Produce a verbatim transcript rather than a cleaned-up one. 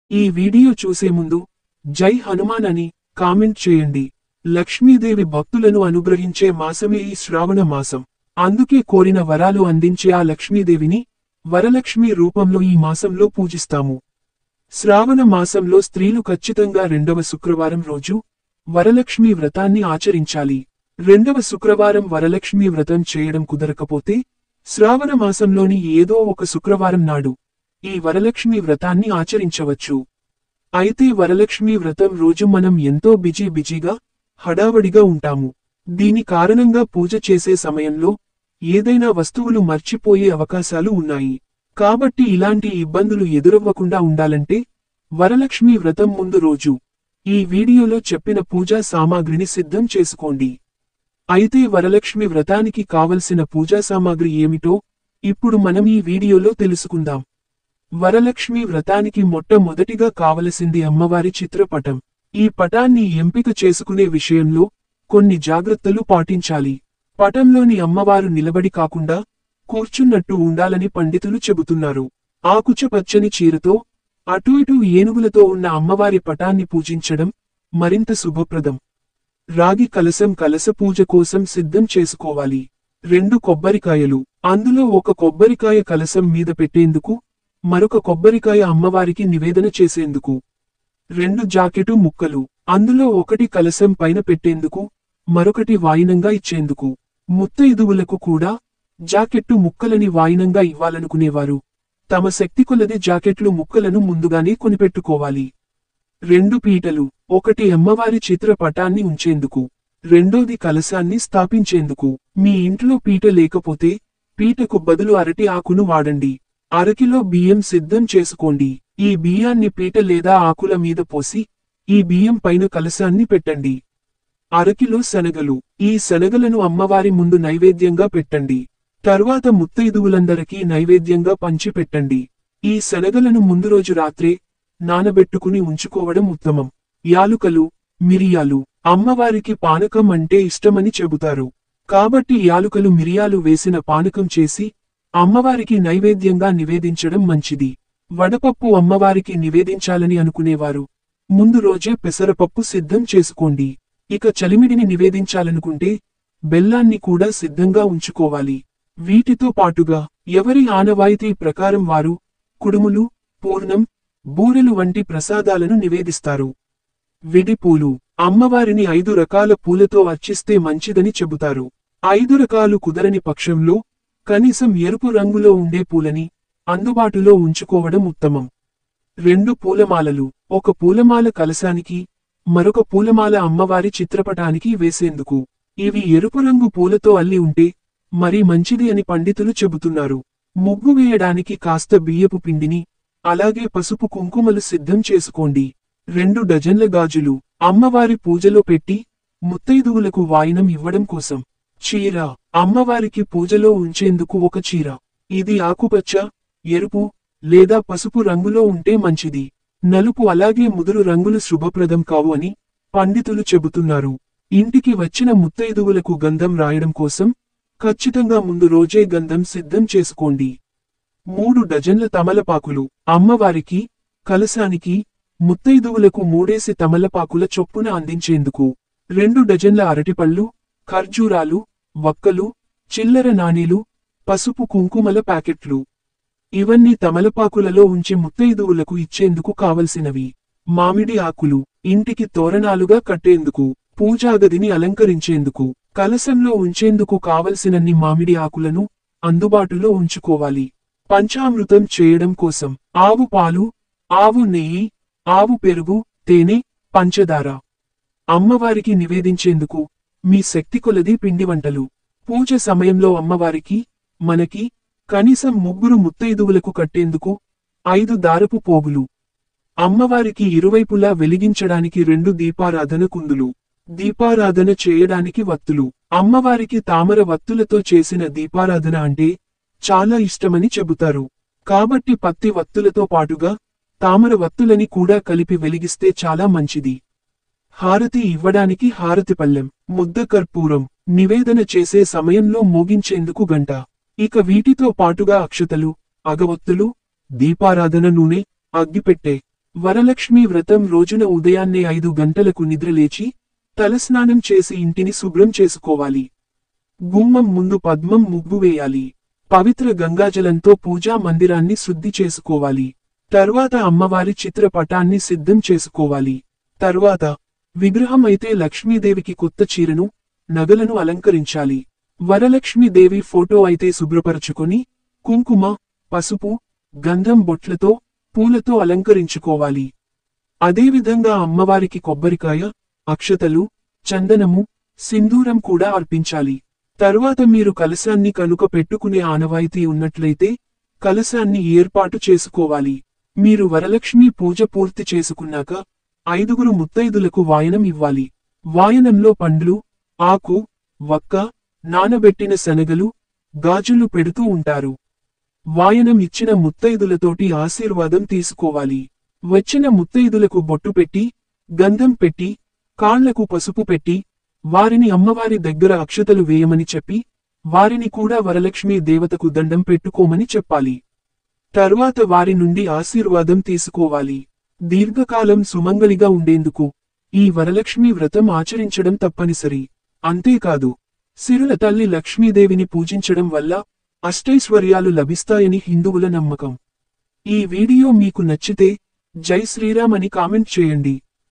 ఈ వీడియో చూసే ముందు జై హనుమాన్ అని కామెంట్ చేయండి. లక్ష్మీదేవి భక్తులను అనుగ్రహించే మాసమే ఈ శ్రావణ మాసం. అందుకే కోరిన వరాలు అందించే ఆ లక్ష్మీదేవిని వరలక్ష్మి రూపంలో ఈ మాసంలో పూజిస్తాము. శ్రావణ మాసంలో స్త్రీలు ఖచ్చితంగా రెండవ శుక్రవారం రోజు వరలక్ష్మి వ్రతాన్ని ఆచరించాలి. రెండవ శుక్రవారం వరలక్ష్మి వ్రతం చేయడం కుదరకపోతే శ్రావణ మాసంలోని ఏదో ఒక శుక్రవారం నాడు ఈ వరలక్ష్మి వ్రతాన్ని ఆచరించవచ్చు. అయితే వరలక్ష్మి వ్రతం రోజు మనం ఎంతో బిజీ బిజీగా హడావడిగా ఉంటాము. దీని కారణంగా పూజ చేసే సమయంలో ఏదైనా వస్తువులు మర్చిపోయే అవకాశాలు ఉన్నాయి. కాబట్టి ఇలాంటి ఇబ్బందులు ఎదురవ్వకుండా ఉండాలంటే వరలక్ష్మి వ్రతం ముందు రోజు ఈ వీడియోలో చెప్పిన పూజా సామాగ్రిని సిద్ధం చేసుకోండి. అయితే వరలక్ష్మి వ్రతానికి కావలసిన పూజా సామాగ్రి ఏమిటో ఇప్పుడు మనం ఈ వీడియోలో తెలుసుకుందాం. వరలక్ష్మి వ్రతానికి మొట్టమొదటిగా కావలసింది అమ్మవారి చిత్రపటం. ఈ పటాన్ని ఎంపిక చేసుకునే విషయంలో కొన్ని జాగ్రత్తలు పాటించాలి. పటంలోని అమ్మవారు నిలబడి కాకుండా కూర్చున్నట్టు ఉండాలని పండితులు చెబుతున్నారు. ఆకుచ పచ్చని చీరతో అటు ఇటు ఏనుగులతో ఉన్న అమ్మవారి పటాన్ని పూజించడం మరింత శుభప్రదం. రాగి కలశం కలశ పూజ కోసం సిద్ధం చేసుకోవాలి. రెండు కొబ్బరికాయలు, అందులో ఒక కొబ్బరికాయ కలశం మీద పెట్టేందుకు, మరొక కొబ్బరికాయ అమ్మవారికి నివేదన చేసేందుకు. రెండు జాకెటు ముక్కలు, అందులో ఒకటి కలశం పైన పెట్టేందుకు, మరొకటి వాయినంగా ఇచ్చేందుకు. ముత్తైదువులకు కూడా జాకెట్టు ముక్కలని వాయినంగా ఇవ్వాలనుకునేవారు తమ శక్తి కొలది జాకెట్లు ముక్కలను ముందుగానే కొనిపెట్టుకోవాలి. రెండు పీటలు, ఒకటి అమ్మవారి చిత్రపటాన్ని ఉంచేందుకు, రెండోది కలశాన్ని స్థాపించేందుకు. మీ ఇంట్లో పీట లేకపోతే పీటకు బదులు అరటి ఆకును వాడండి. అరకిలో బియ్యం సిద్ధం చేసుకోండి. ఈ బియ్యాన్ని పీట లేదా ఆకుల మీద పోసి ఈ బియ్యం పైన కలశాన్ని పెట్టండి. అరకిలో శనగలు, ఈ శనగలను అమ్మవారి ముందు నైవేద్యంగా పెట్టండి. తర్వాత ముత్తైదువులందరికీ నైవేద్యంగా పంచి పెట్టండి. ఈ శనగలను ముందు రోజు రాత్రే నానబెట్టుకుని ఉంచుకోవడం ఉత్తమం. యాలుకలు, మిరియాలు, అమ్మవారికి పానకం అంటే ఇష్టమని చెబుతారు. కాబట్టి యాలుకలు మిరియాలు వేసిన పానకం చేసి అమ్మవారికి నైవేద్యంగా నివేదించడం మంచిది. వడపప్పు అమ్మవారికి నివేదించాలని అనుకునేవారు ముందు రోజే పెసరపప్పు సిద్ధం చేసుకోండి. ఇక చలిమిడిని నివేదించాలనుకుంటే బెల్లాన్ని కూడా సిద్ధంగా ఉంచుకోవాలి. వీటితో పాటుగా ఎవరి ఆనవాయితీ ప్రకారం వారు కుడుములు, పూర్ణం, బూరెలు వంటి ప్రసాదాలను నివేదిస్తారు. విడి పూలు, అమ్మవారిని ఐదు రకాల పూలతో అర్చిస్తే మంచిదని చెబుతారు. ఐదు రకాలు కుదరని పక్షంలో కనీసం ఎరుపు రంగులో ఉండే పూలని అందుబాటులో ఉంచుకోవడం ఉత్తమం. రెండు పూలమాలలు, ఒక పూలమాల కలశానికి, మరొక పూలమాల అమ్మవారి చిత్రపటానికి వేసేందుకు. ఇవి ఎరుపు రంగు పూలతో అల్లి ఉంటే మరి మంచిది అని పండితులు చెబుతున్నారు. ముగ్గు వేయడానికి కాస్త బియ్యపు పిండిని, అలాగే పసుపు కుంకుమలు సిద్ధం చేసుకోండి. రెండు డజన్ల గాజులు, అమ్మవారి పూజలో పెట్టి ముత్తైదువులకు వాయినం ఇవ్వడం కోసం. చీర, అమ్మవారికి పూజలో ఉంచేందుకు ఒక చీర. ఇది ఆకుపచ్చ, ఎరుపు లేదా పసుపు రంగులో ఉంటే మంచిది. నలుపు అలాగే ముదురు రంగులు శుభప్రదం కావు అని పండితులు చెబుతున్నారు. ఇంటికి వచ్చిన ముత్తైదువులకు గంధం రాయడం కోసం ఖచ్చితంగా ముందు రోజే గంధం సిద్ధం చేసుకోండి. మూడు డజన్ల తమలపాకులు, అమ్మవారికి, కలశానికి, ముత్తైదువులకు మూడేసి తమలపాకుల చొప్పున అందించేందుకు. రెండు డజన్ల అరటిపళ్ళు, ఖర్జూరాలు, వక్కలు, చిల్లర నాణేలు, పసుపు కుంకుమల ప్యాకెట్లు. ఇవన్నీ తమలపాకులలో ఉంచి ముత్తైదువులకు ఇచ్చేందుకు కావలసినవి. మామిడి ఆకులు, ఇంటికి తోరణాలుగా కట్టేందుకు, పూజాగదిని అలంకరించేందుకు, కలశంలో ఉంచేందుకు కావలసినన్ని మామిడి ఆకులను అందుబాటులో ఉంచుకోవాలి. పంచామృతం చేయడం కోసం ఆవు పాలు, ఆవు నెయ్యి, ఆవు పెరుగు, తేనె, పంచదార. అమ్మవారికి నివేదించేందుకు మీ శక్తి కొలది పిండి వంటలు. పూజ సమయంలో అమ్మవారికి, మనకి కనీసం ముగ్గురు ముత్తైదువులకు కట్టేందుకు ఐదు దారపు పోగులు. అమ్మవారికి ఇరువైపులా వెలిగించడానికి రెండు దీపారాధన కుందులు. దీపారాధన చేయడానికి వత్తులు. అమ్మవారికి తామర వత్తులతో చేసిన దీపారాధన అంటే చాలా ఇష్టమని చెబుతారు. కాబట్టి పత్తి వత్తులతో పాటుగా తామర వత్తులని కూడా కలిపి వెలిగిస్తే చాలా మంచిది. హారతి ఇవ్వడానికి హారతి పళ్ళెం, ముద్ద కర్పూరం, నివేదన చేసే సమయంలో మోగించేందుకు గంట. ఇక వీటితో పాటుగా అక్షతలు, అగవత్తులు, దీపారాధన నూనె, అగ్గిపెట్టె, వరలక్ష్మి వ్రతం రోజున ఉదయాన్నే ఐదు గంటలకు నిద్రలేచి తలస్నానం చేసి ఇంటిని శుభ్రం చేసుకోవాలి. గుమ్మం ముందు పద్మం ముగ్గు వేయాలి. పవిత్ర గంగాజలంతో పూజా మందిరాన్ని శుద్ధి చేసుకోవాలి. తర్వాత అమ్మవారి చిత్రపటాన్ని సిద్ధం చేసుకోవాలి. తర్వాత విగ్రహం అయితే లక్ష్మీదేవికి కొత్త చీరను, నగలను అలంకరించాలి. వరలక్ష్మీదేవి ఫోటో అయితే శుభ్రపరచుకొని కుంకుమ, పసుపు, గంధం బొట్లతో, పూలతో అలంకరించుకోవాలి. అదేవిధంగా అమ్మవారికి కొబ్బరికాయ, అక్షతలు, చందనము, సింధూరం కూడా అర్పించాలి. తరువాత మీరు కలశాన్ని కనుక పెట్టుకునే ఆనవాయితీ ఉన్నట్లయితే కలశాన్ని ఏర్పాటు చేసుకోవాలి. మీరు వరలక్ష్మి పూజ పూర్తి చేసుకున్నాక ఐదుగురు ముత్తైదులకు వాయనం ఇవ్వాలి. వాయనంలో పండ్లు, ఆకు, వక్క, నానబెట్టిన శనగలు, గాజులు పెడుతూ ఉంటారు. వాయనం ఇచ్చిన ముత్తైదులతోటి ఆశీర్వాదం తీసుకోవాలి. వచ్చిన ముత్తైదులకు బొట్టు పెట్టి, గంధం పెట్టి, కాళ్లకు పసుపు పెట్టి, వారిని అమ్మవారి దగ్గర అక్షతలు వేయమని చెప్పి, వారిని కూడా వరలక్ష్మీ దేవతకు దండం పెట్టుకోమని చెప్పాలి. తరువాత వారి నుండి ఆశీర్వాదం తీసుకోవాలి. దీర్ఘకాలం సుమంగళిగా ఉండేందుకు ఈ వరలక్ష్మీ వ్రతం ఆచరించడం తప్పనిసరి. అంతేకాదు, సిరుల తల్లి లక్ష్మీదేవిని పూజించడం వల్ల అష్టైశ్వర్యాలు లభిస్తాయని హిందువుల నమ్మకం. ఈ వీడియో మీకు నచ్చితే జై శ్రీరామ్ అని కామెంట్ చేయండి.